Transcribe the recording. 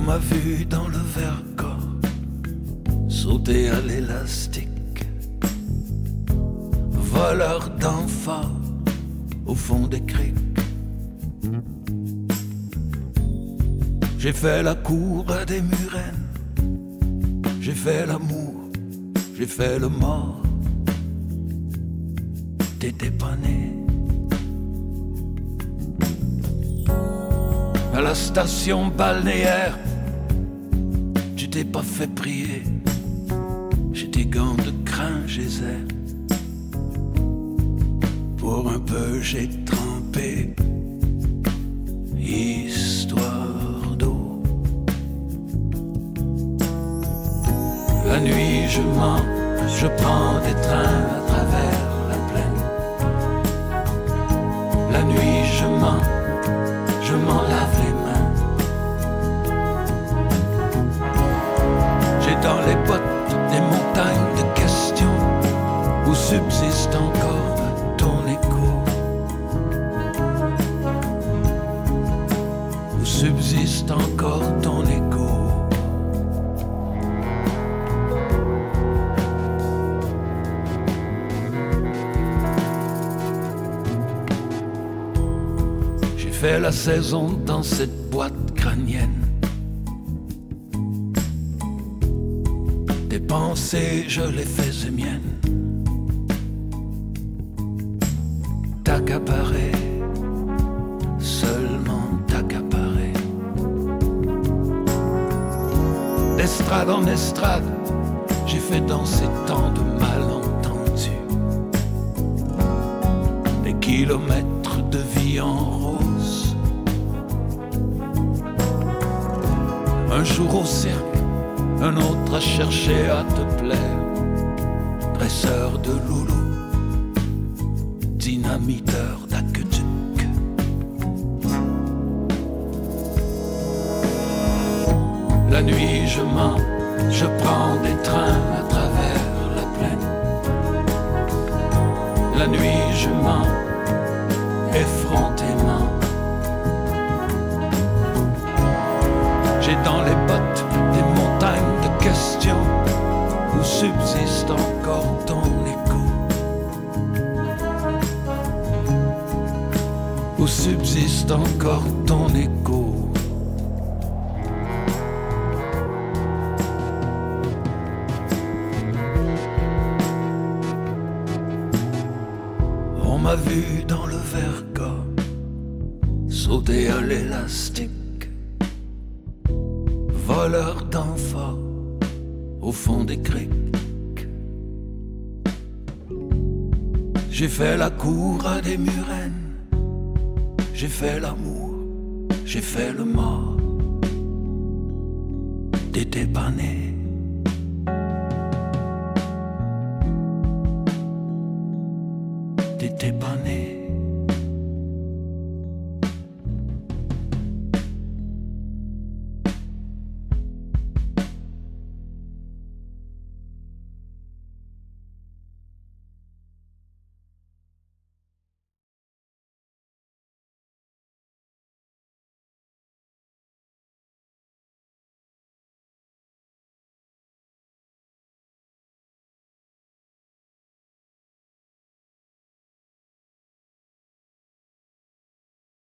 m'a vu dans le Vercors sauter à l'élastique, voleur d'enfants au fond des criques. J'ai fait la cour à des murennes, j'ai fait l'amour, j'ai fait le mort. T'étais pas né. À la station balnéaire, tu t'es pas fait prier. J'ai tes gants de crin, j'essaie. Pour un peu j'ai trempé, histoire d'eau. La nuit je mens, je prends des trains à travers la plaine. La nuit je mens, je m'en lave les mains. J'ai dans les bottes des montagnes de questions où subsiste encore ton écho, où subsiste encore ton écho. J'ai fait la saison dans cette boîte crânienne. Tes pensées, je les faisais miennes. T'accaparer, seulement t'accaparer. D'estrade en estrade, j'ai fait danser tant de malentendus. Des kilomètres de vie en rose. Un jour au cirque, un autre à chercher à te plaire. Dresseur de loulou, dynamiteur d'aqueduc. La nuit je mens, je prends des trains à travers la plaine. La nuit je mens, effrontément. J'ai dans les bottes des montagnes de questions où subsiste encore ton écho, où subsiste encore ton écho. On m'a vu dans le Vercors sauter à l'élastique, voleur d'enfants au fond des criques. J'ai fait la cour à des murennes, j'ai fait l'amour, j'ai fait le mort. T'étais pas né. T'étais pas né.